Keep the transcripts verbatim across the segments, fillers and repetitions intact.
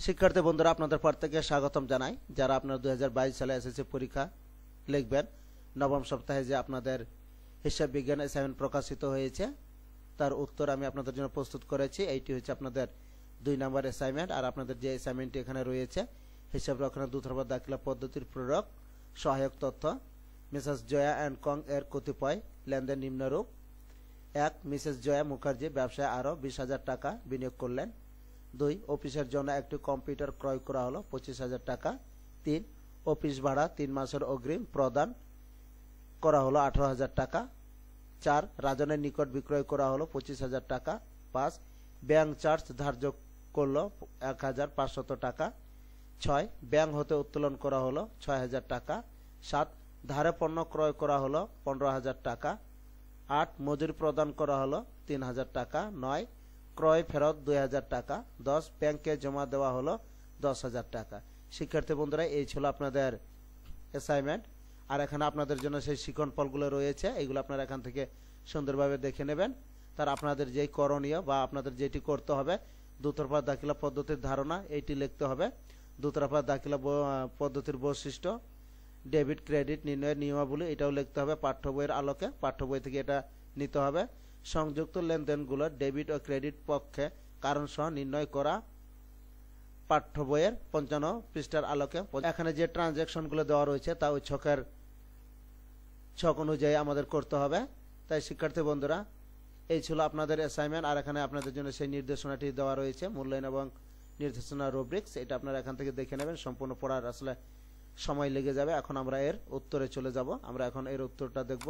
শিক্ষার্থী বন্ধুরা আপনাদের প্রত্যেককে স্বাগতম জানাই। যারা আপনারা দুই হাজার বাইশ সালে এসএসসি পরীক্ষা লিখবেন, নবম সপ্তাহে যে আপনাদের হিসাব বিজ্ঞান অ্যাসাইনমেন্ট প্রকাশিত হয়েছে তার উত্তর আমি আপনাদের জন্য প্রস্তুত করেছি। এইটি হচ্ছে আপনাদের দুই নম্বর অ্যাসাইনমেন্ট। আর আপনাদের যে অ্যাসাইনমেন্টটি এখানে রয়েছে, হিসাব রক্ষণের দুতরফা দাখিলা পদ্ধতির প্রয়োগ, সহায়ক তথ্য। মিসেস জয়া অ্যান্ড কং এর কতিপয় লেনদেন নিম্নরূপ। এক, মিসেস জয়া মুখার্জি ব্যবসায় আরও বিশ হাজার টাকা বিনিয়োগ করলেন। দুই, অফিসের জন্য একটি কম্পিউটার ক্রয় করা হলো পঁচিশ হাজার টাকা। তিন, অফিস ভাড়া তিন মাসের অগ্রিম প্রদান করা হলো আঠারো হাজার টাকা। চার, রাজনের নিকট বিক্রয় করা হলো পঁচিশ হাজার টাকা। পাঁচ, ব্যাংক চার্জ ধার্য করলো এক হাজার পাঁচশত টাকা। ছয়, ব্যাংক হতে উত্তোলন করা হলো ছয় হাজার টাকা। সাত, ধারে পণ্য ক্রয় করা হলো পনেরো হাজার টাকা। আট, মজুরি প্রদান করা হলো তিন হাজার টাকা। নয়, ক্রয় ফেরত দুই হাজার টাকা। দশ, ব্যাংকে জমা দেওয়া হলো দশ হাজার টাকা। শিক্ষার্থী বন্ধুরা, এই ছিল আপনাদের অ্যাসাইনমেন্ট। আর এখানে আপনাদের জন্য সেই শিখন ফলগুলো রয়েছে, এইগুলো আপনারা এখান থেকে সুন্দরভাবে দেখে নেবেন। তার আপনাদের যেই করণীয় বা আপনাদের যেটি করতে হবে, দুতরফা দাখিলা পদ্ধতির ধারণা এইটি লিখতে হবে। দুতরফা দাখিলা পদ্ধতির বৈশিষ্ট্য, ডেবিট ক্রেডিট নির্ণয়ের নিয়মাবলী এটাও লিখতে হবে পাঠ্য বইয়ের আলোকে। পাঠ্য বই থেকে এটা নিতে হবে। সংযুক্ত লেনদেনগুলো ডেবিট ও ক্রেডিট পক্ষে কারণ সহ নির্ণয় করা পাঠ্য বইয়ের পঞ্চান্ন পৃষ্ঠার আলোকে। এখানে যে ট্রানজ্যাকশনগুলো দেওয়া রয়েছে তা ওই ছকের ছক অনুযায়ী আমাদের করতে হবে। তাই শিক্ষার্থী বন্ধুরা, এই ছিল আপনাদের অ্যাসাইনমেন্ট। আর এখানে আপনাদের জন্য সেই নির্দেশনাটি দেওয়া রয়েছে, মূল্যায়ন এবং নির্দেশনা রুব্রিক্স। এটা আপনারা এখান থেকে দেখে নেবেন। সম্পূর্ণ পড়ার আসলে সময় লেগে যাবে। এখন আমরা এর উত্তরে চলে যাব। আমরা এখন এর উত্তরটা দেখব।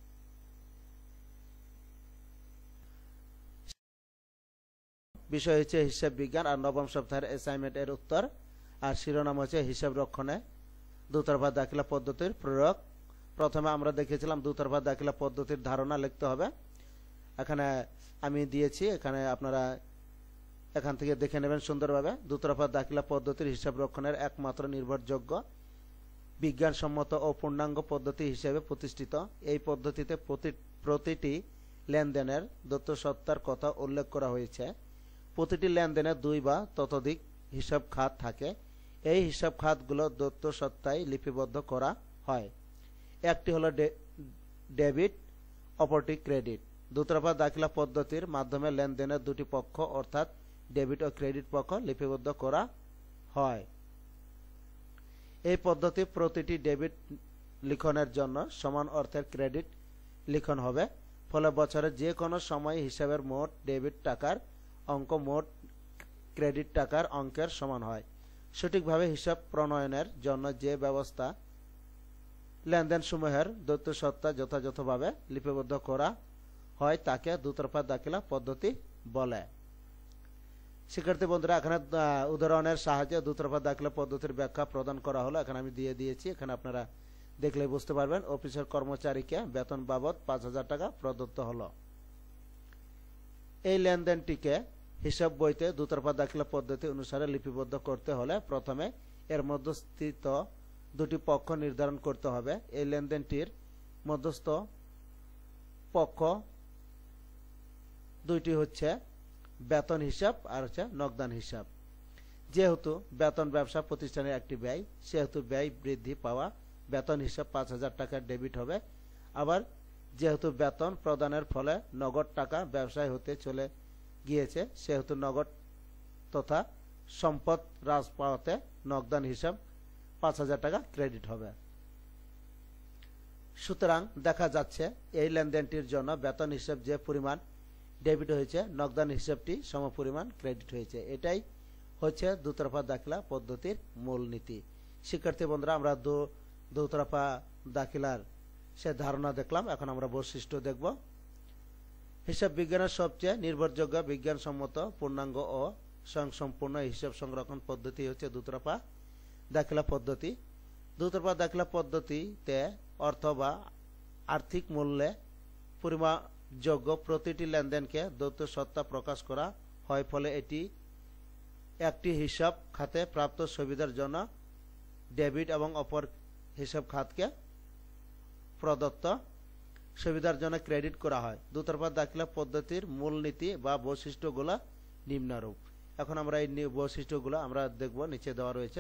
বিষয় হচ্ছে হিসাব বিজ্ঞান আর নবম সপ্তাহের অ্যাসাইনমেন্ট এর উত্তর। আর শিরোনাম হচ্ছে হিসাব রক্ষণে দুতরফা দাখিলা পদ্ধতির প্রয়োগ। প্রথমে আমরা দেখেছিলাম দুতরফা দাখিলা পদ্ধতির ধারণা লিখতে হবে। এখানে আমি দিয়েছি, এখানে আপনারা এখান থেকে দেখে নেবেন সুন্দরভাবে। দুতরফা দাখিলা পদ্ধতির হিসাব রক্ষণের একমাত্র নির্ভরযোগ্য বিজ্ঞানসম্মত ও পূর্ণাঙ্গ পদ্ধতি হিসেবে প্রতিষ্ঠিত। এই পদ্ধতিতে প্রতি প্রতিটি লেনদেনের দত্ত সত্তার কথা উল্লেখ করা হয়েছে। প্রতিটি লেনদেনে দুই বা ততোধিক হিসাব খাত থাকে। এই হিসাব খাতগুলো দত্ত সত্তায় লিপিবদ্ধ করা হয়। একটি হলো ডেবিট, অপরটি ক্রেডিট। দুতরফা দাখিলা পদ্ধতির মাধ্যমে লেনদেনের দুটি পক্ষ অর্থাৎ ডেবিট ও ক্রেডিট পক্ষ লিপিবদ্ধ করা হয়। এই পদ্ধতি প্রতিটি ডেবিট লিখনের জন্য সমান অর্থের ক্রেডিট লিখন হবে। ফলে বছরের যে কোনো সময় হিসাবের মোট ডেবিট টাকার অঙ্ক মোট ক্রেডিট টাকার অঙ্কের সমান হয়। সঠিকভাবে হিসাব প্রণয়নের জন্য যে ব্যবস্থা লেনদেন সমূহের দত্ত সত্তা যথাযথভাবে লিপিবদ্ধ করা হয় তাকে দুতরফা দাখিলা পদ্ধতি বলে। শিক্ষার্থী বন্ধুরা, এখানে উদাহরণের সাহায্যে দুতরফা দাখিলা পদ্ধতির ব্যাখ্যা প্রদান করা হলো। এখানে আমি দিয়ে দিয়েছি, এখানে আপনারা দেখলে বুঝতে পারবেন। অফিসের কর্মচারীকে বেতন বাবদ পাঁচ হাজার টাকা প্রদত্ত হলো। এই লেনদেনটিকে হিসাব বইতে দুতরফা দাখিলা পদ্ধতি অনুসারে লিপিবদ্ধ করতে হলে প্রথমে এর মধ্যস্থিত দুটি পক্ষ নির্ধারণ করতে হবে। এই লেনদেনটির মধ্যস্থ পক্ষ দুইটি হচ্ছে বেতন হিসাব আর হচ্ছে নগদান হিসাব। যেহেতু বেতন ব্যবসা প্রতিষ্ঠানের একটি ব্যয়, সেহেতু ব্যয় বৃদ্ধি পাওয়া বেতন হিসাব পাঁচ হাজার টাকা ডেবিট হবে। আবার যেহেতু বেতন প্রদানের ফলে নগদ টাকা ব্যবসায় হতে চলে গিয়েছে, সেহেতু নগদ তথা সম্পদ হ্রাস পাওয়াতে নগদান হিসাব পাঁচ হাজার টাকা ক্রেডিট হবে। সুতরাং দেখা যাচ্ছে এই লেনদেনটির জন্য বেতন হিসাব যে পরিমাণ ডেবিট হয়েছে, নগদান হিসাবটি সমপরিমাণ ক্রেডিট হয়েছে। এটাই হচ্ছে দুতরফা দাখিলা পদ্ধতির মূলনীতি। শিক্ষার্থী বন্ধুরা, আমরা দু দুতরফা দাখিলার সে ধারণা দেখলাম। এখন আমরা বৈশিষ্ট্য দেখব। হিসাব বিজ্ঞানের সবচেয়ে নির্ভরযোগ্য বিজ্ঞানসম্মত পূর্ণাঙ্গ ও স্বয়ংসম্পূর্ণ হিসাব সংরক্ষণ পদ্ধতি হচ্ছে দুতরফা দাখিলা পদ্ধতি। দুতরফা দাখিলা পদ্ধতিতে অর্থ বা আর্থিক মূল্যে পরিমাপযোগ্য প্রতিটি লেনদেনকে দত্ত সত্তা প্রকাশ করা হয়। ফলে এটি একটি হিসাব খাতে প্রাপ্ত সুবিধার জন্য ডেবিট এবং অপর হিসাব খাতকে প্রদত্ত সুবিধার জন্য ক্রেডিট করা হয়। দুতরফা দাখিলা পদ্ধতির মূলনীতি বা বৈশিষ্ট্যগুলো নিম্নরূপ। এখন আমরা এই বৈশিষ্ট্যগুলো আমরা দেখব, নিচে দেওয়া রয়েছে।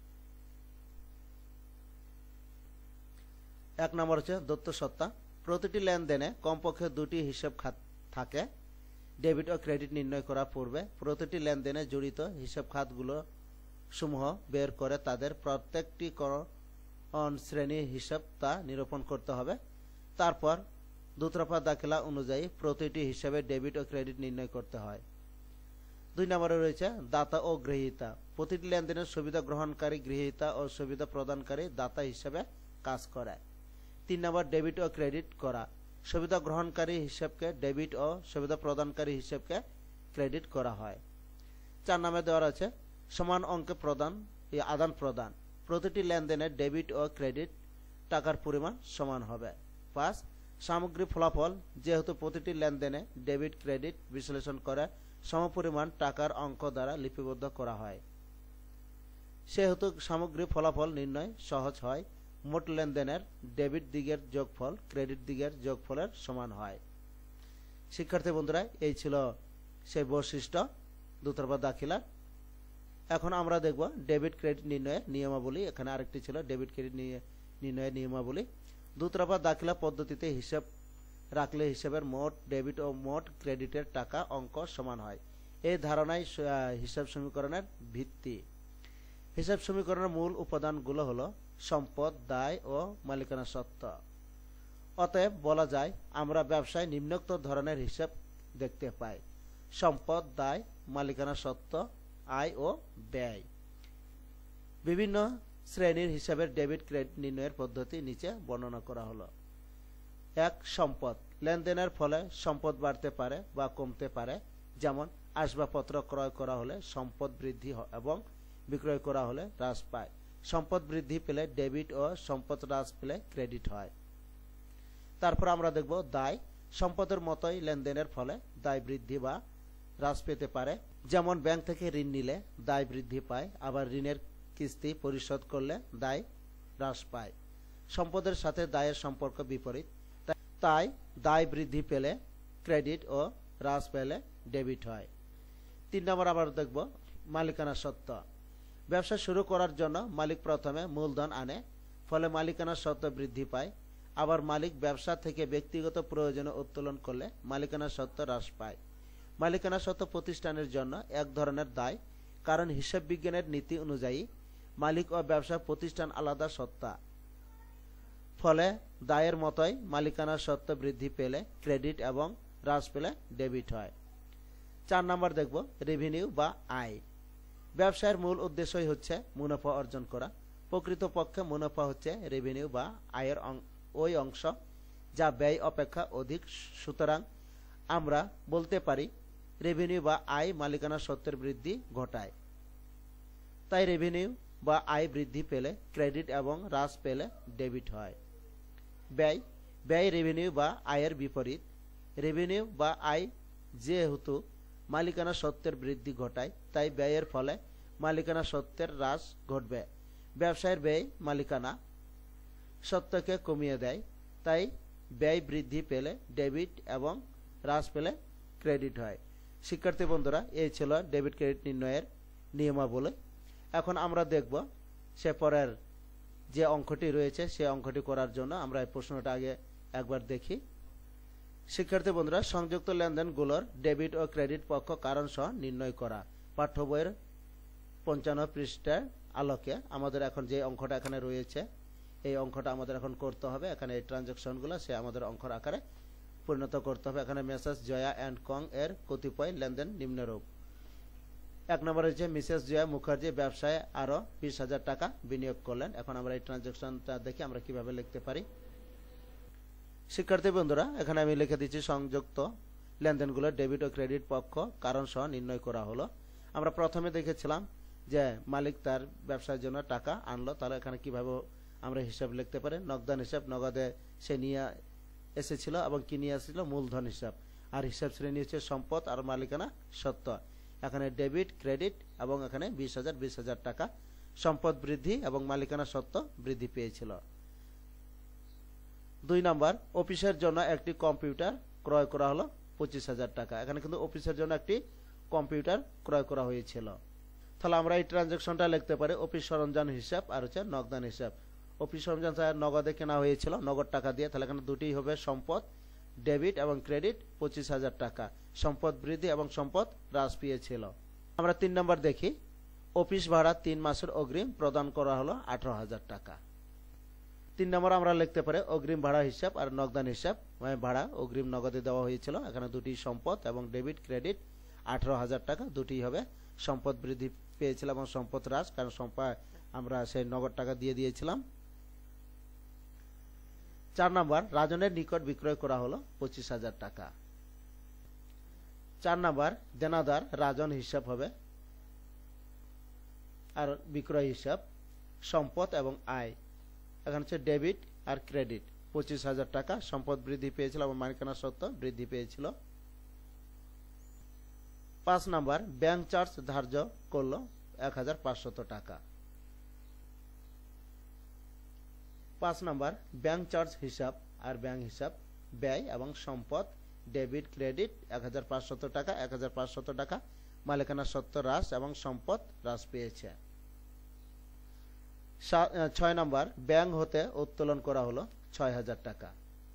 এক নম্বর হচ্ছে দত্ত সত্তা। প্রতিটি লেনদেনে কমপক্ষে দুটি হিসাব খাত থাকে। ডেবিট ও ক্রেডিট নির্ণয় করার পূর্বে প্রতিটি লেনদেনে জড়িত হিসাব খাতগুলো সমূহ বের করে তাদের প্রত্যেকটি কোন শ্রেণীর হিসাব তা নিরূপণ করতে হবে। তারপর দুতরফা দাখিলা অনুযায়ী প্রতিটি হিসাবে ডেবিট ও ক্রেডিট নির্ণয় করতে হয়। দুই নম্বরে রয়েছে দাতা ও গ্রহীতা। প্রতিটি লেনদেনের সুবিধা গ্রহণকারী গৃহীতা ও সুবিধা প্রদানকারী দাতা হিসেবে কাজ করে। তিন নম্বর ডেবিট ও ক্রেডিট করা। সুবিধা গ্রহণকারী হিসাবকে ডেবিট ও সুবিধা প্রদানকারী হিসাবকে ক্রেডিট করা হয়। চার নামে দেওয়া আছে সমান অঙ্কে প্রদান আদান প্রদান। প্রতিটি লেনদেনে ডেবিট ও ক্রেডিট টাকার পরিমাণ সমান হবে। পাঁচ সামগ্রিক ফলাফল। যেহেতু প্রতিটি লেনদেনে ডেবিট ক্রেডিট বিশ্লেষণ করে সমপরিমাণ টাকার অঙ্ক দ্বারা লিপিবদ্ধ করা হয়, সেহেতু সামগ্রিক ফলাফল নির্ণয় সহজ হয়। মোট লেনদেনের ডেবিট দিকের যোগফল ক্রেডিট দিকের যোগফলের সমান হয়। শিক্ষার্থী বন্ধুরা, এই ছিল সেই বৈশিষ্ট্য দুতরফা দাখিলার। এখন আমরা দেখব ডেবিট ক্রেডিট নির্ণয়ের নিয়মাবলী। এখানে আরেকটি ছিল ডেবিট ক্রেডিট নির্ণয়ের নিয়মাবলী। দুতরফা দাখিলা পদ্ধতিতে হিসাব রাখলে হিসাবের মোট ডেবিট ও মোট ক্রেডিটের টাকা অঙ্ক সমান হয়। এই ধারণাই হিসাব সমীকরণের ভিত্তি। হিসাব সমীকরণের মূল উপাদানগুলো হলো সম্পদ, দায় ও মালিকানা সত্ত্ব। অতএব বলা যায় আমরা ব্যবসায় নিম্নোক্ত ধরনের হিসাব দেখতে পাই: সম্পদ, দায়, মালিকানা সত্ত্ব, আয় ও ব্যয়। বিভিন্ন শ্রেণীর হিসাবের ডেবিট ক্রেডিট নির্ণয়ের পদ্ধতি নিচে বর্ণনা করা হলো। এক সম্পদ। লেনদেনের ফলে সম্পদ বাড়তে পারে বা কমতে পারে। যেমন আসবাবপত্র ক্রয় করা হলে সম্পদ বৃদ্ধি এবং বিক্রয় করা হলে হ্রাস পায়। সম্পদ বৃদ্ধি পেলে ডেবিট ও সম্পদ হ্রাস পেলে ক্রেডিট হয়। তারপর আমরা দেখব দায়। সম্পদের মতোই লেনদেনের ফলে দায় বৃদ্ধি বা হ্রাস পেতে পারে। যেমন ব্যাংক থেকে ঋণ নিলে দায় বৃদ্ধি পায়, আবার ঋণের কিস্তি পরিশোধ করলে দায় হ্রাস পায়। সম্পদের সাথে দায়ের সম্পর্ক বিপরীত, তাই দায় বৃদ্ধি পেলে ক্রেডিট ও হ্রাস পেলে ডেবিট হয়। তিন নম্বর আবার দেখব মালিকানা সত্ত্ব। ব্যবসা শুরু করার জন্য মালিক প্রথমে মূলধন আনে, ফলে মালিকানা সত্ত্ব বৃদ্ধি পায়। আবার মালিক ব্যবসা থেকে ব্যক্তিগত প্রয়োজনে উত্তোলন করলে মালিকানা সত্ত্ব হ্রাস পায়। মালিকানা সত্ত্ব প্রতিষ্ঠানের জন্য এক ধরনের দায়, কারণ হিসাব বিজ্ঞানের নীতি অনুযায়ী মালিক ও ব্যবসা প্রতিষ্ঠান আলাদা সত্তা। ফলে দায়ের মতোই মালিকানা সত্ত্ব বৃদ্ধি পেলে ক্রেডিট এবং হ্রাস পেলে ডেবিট হয়। চার নম্বর দেখব রেভিনিউ বা আয়। ব্যবসায়ের মূল উদ্দেশ্যই হচ্ছে মুনাফা অর্জন করা। প্রকৃতপক্ষে মুনাফা হচ্ছে রেভিনিউ বা আয়ের ওই অংশ যা ব্যয় অপেক্ষা অধিক। সুতরাং আমরা বলতে পারি রেভিনিউ বা আয় মালিকানা সত্ত্বের বৃদ্ধি ঘটায়। তাই রেভিনিউ বা আয় বৃদ্ধি পেলে ক্রেডিট এবং হ্রাস পেলে ডেবিট হয়। ব্যয়। ব্যয় রেভিনিউ বা আয়ের বিপরীত। রেভিনিউ বা আয় যেহেতু মালিকানা সত্ত্বের বৃদ্ধি ঘটায়, তাই ব্যয়ের ফলে মালিকানা সত্ত্বের হ্রাস ঘটবে। ব্যবসায়ের ব্যয় মালিকানা সত্ত্বকে কমিয়ে দেয়, তাই ব্যয় বৃদ্ধি পেলে ডেবিট এবং হ্রাস পেলে ক্রেডিট হয়। শিক্ষার্থী বন্ধুরা, এই ছিল ডেবিট ক্রেডিট নির্ণয়ের নিয়মাবলী। এখন আমরা দেখব সে পরের যে অঙ্কটি রয়েছে সে অঙ্কটি করার জন্য আমরা এই প্রশ্নটা আগে একবার দেখি। শিক্ষার্থী বন্ধুরা, সংযুক্ত লেনদেনগুলোর ডেবিট ও ক্রেডিট পক্ষ কারণ সহ নির্ণয় করা। পাঠ্য বইয়ের পঞ্চান্ন পৃষ্ঠার আলোকে আমাদের এখন যে অঙ্কটা এখানে রয়েছে এই অঙ্কটা আমাদের এখন করতে হবে। এখানে এই ট্রানজাকশনগুলো সে আমাদের অঙ্কর আকারে পরিণত করতে হবে। এখানে মেসেজ জয়া অ্যান্ড কং এর কতিপয় লেনদেন নিম্নরূপ। এক নম্বরে হচ্ছে মিসেস জয়া মুখার্জি ব্যবসায় আরো বিশ হাজার টাকা বিনিয়োগ করলেন। এখন আমরা এই ট্রানজাকশনটা দেখি আমরা কিভাবে লিখতে পারি। শিক্ষার্থী বন্ধুরা, এখানে আমি লিখে দিচ্ছি সংযুক্ত লেনদেনগুলো ডেবিট ও ক্রেডিট পক্ষ কারণ সহ নির্ণয় করা হলো। আমরা প্রথমে দেখেছিলাম যে মালিক তার ব্যবসার জন্য টাকা আনলো, তাহলে এখানে কিভাবে আমরা হিসাব লিখতে পারি। নগদান হিসাব, নগদে সে নিয়ে এসেছিল এবং কি নিয়ে আসছিল মূলধন হিসাব। আর হিসাব শ্রেণী হচ্ছে সম্পদ আর মালিকানা সত্ত্ব। এখানে ডেবিট ক্রেডিট এবং এখানে বিশ হাজার বিশ হাজার টাকা সম্পদ বৃদ্ধি এবং মালিকানা সত্ত্ব বৃদ্ধি পেয়েছিল। দুই নাম্বার অফিসের জন্য একটি কম্পিউটার ক্রয় করা হলো পঁচিশ হাজার টাকা। এখানে কিন্তু অফিসের জন্য একটি কম্পিউটার ক্রয় করা হয়েছিল। তাহলে আমরা এই ট্রানজাকশনটা লিখতে পারি অফিস সরঞ্জাম হিসাব আর হচ্ছে নগদান হিসাব। অফিস সরঞ্জাম নগদে কেনা হয়েছিল নগদ টাকা দিয়ে, তাহলে এখানে দুটি হবে সম্পদ ডেবিট এবং ক্রেডিট পঁচিশ হাজার টাকা, সম্পদ বৃদ্ধি এবং সম্পদ হ্রাস পেয়েছিল। আমরা তিন নম্বর দেখি, অফিস ভাড়া তিন মাসের অগ্রিম প্রদান করা হলো আঠারো হাজার টাকা। তিন নম্বর আমরা লিখতে পারি অগ্রিম ভাড়া হিসাব আর নগদান হিসাব। ভাড়া অগ্রিম নগদে দেওয়া হয়েছিল, এখানে দুটি সম্পদ এবং ডেবিট ক্রেডিট আঠারো হাজার টাকা, দুটি হবে সম্পদ বৃদ্ধি পেয়েছিল এবং সম্পদ হ্রাস, কারণ সম্পদ আমরা সেই নগদ টাকা দিয়ে দিয়েছিলাম। চার নম্বর রাজনের নিকট বিক্রয় করা হলো পঁচিশ হাজার টাকা। চার নম্বর দেনাদার রাজন হিসাব হবে আর বিক্রয় হিসাব সম্পদ এবং আয়, এখানে হচ্ছে ডেবিট আর ক্রেডিট পঁচিশ হাজার টাকা, সম্পদ বৃদ্ধি পেয়েছিল এবং মালিকানা সত্ত্ব বৃদ্ধি পেয়েছিল। পাঁচ নম্বর ব্যাংক চার্জ ধার্য করলো এক হাজার পাঁচশত টাকা। পাঁচ নম্বর ব্যাংক চার্জ হিসাব আর ব্যাংক হিসাব ব্যয় এবং সম্পদ ডেবিট ক্রেডিট এক হাজার পাঁচশত টাকা, এক হাজার পাঁচশত টাকা মালিকানা সত্ত্ব হ্রাস এবং সম্পদ হ্রাস পেয়েছে। ছয় নম্বর ব্যাংক হতে উত্তোলন করা হলো ছয় হাজার টাকা।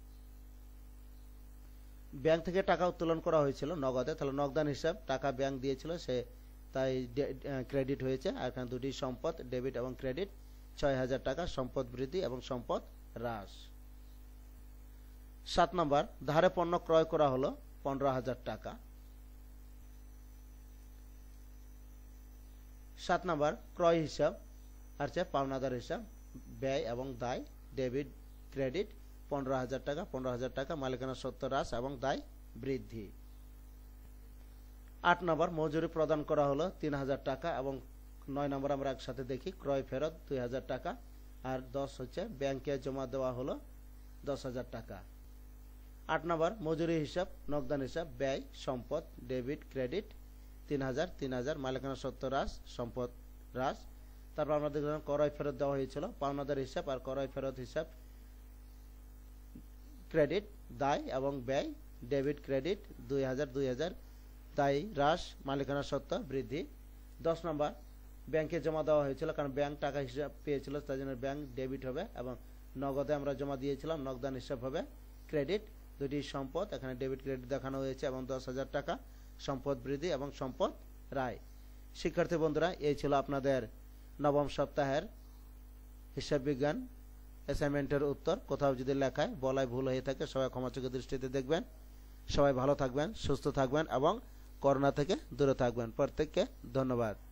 ব্যাংক থেকে টাকা উত্তোলন করা হয়েছিল নগদে, তাহলে নগদান হিসাব টাকা ব্যাংক দিয়েছিল সে তাই ক্রেডিট হয়েছে, আর এখানে দুটি সম্পদ ডেবিট এবং ক্রেডিট ছয় হাজার টাকা, সম্পদ বৃদ্ধি এবং সম্পদ হ্রাস। সাত নম্বর ধারে পণ্য ক্রয় করা হলো পনেরো হাজার টাকা। সাত নম্বর ক্রয় হিসাব আর পাওনাদার হিসাব ব্যয় এবং দায় ডেবিট ক্রেডিট পনেরো হাজার টাকা, পনেরো হাজার টাকা মালিকানা সত্ত্ব হ্রাস এবং দায় বৃদ্ধি। আট নম্বর মজুরি প্রদান করা হলো তিন হাজার টাকা এবং নয় নম্বর আমরা একসাথে দেখি ক্রয় ফেরত দুই হাজার টাকা আর দশ হচ্ছে ব্যাংকে জমা দেওয়া হলো দশ হাজার টাকা। আট নম্বর মজুরি হিসাব নগদান হিসাব ব্যয় সম্পদ ডেবিট ক্রেডিট তিন হাজার তিন হাজার মালিকানা সত্ত্ব হ্রাস সম্পদ হ্রাস। তারপর আমরা দেখলাম ক্রয় ফেরত দেওয়া হয়েছিল পাওনাদার হিসাব আর ক্রয় ফেরত হিসাব ক্রেডিট দায় এবং ব্যয় ডেবিট ক্রেডিট দুই হাজার দুই হাজার দায় হ্রাস মালিকানা সত্ত্ব বৃদ্ধি। দশ নম্বর ব্যাংকে জমা দেওয়া হয়েছিল, কারণ ব্যাংক টাকা হিসাব পেয়েছিল তাই জন্য ব্যাংক ডেবিট হবে এবং নগদে আমরা জমা দিয়েছিলাম নগদান হিসাব হবে ক্রেডিট, দুটি সম্পদ এখানে ডেবিট ক্রেডিট দেখানো হয়েছে এবং দশ হাজার টাকা সম্পদ বৃদ্ধি এবং সম্পদ রায়। শিক্ষার্থী বন্ধুরা এই ছিল আপনাদের নবম সপ্তাহের হিসাব বিজ্ঞান অ্যাসাইনমেন্টের উত্তর। কোথাও যদি লেখায় বলায় ভুল হয়ে থাকে সবাই ক্ষমাচোখের দৃষ্টিতে দেখবেন। সবাই ভালো থাকবেন, সুস্থ থাকবেন এবং করোনা থেকে দূরে থাকবেন। প্রত্যেককে ধন্যবাদ।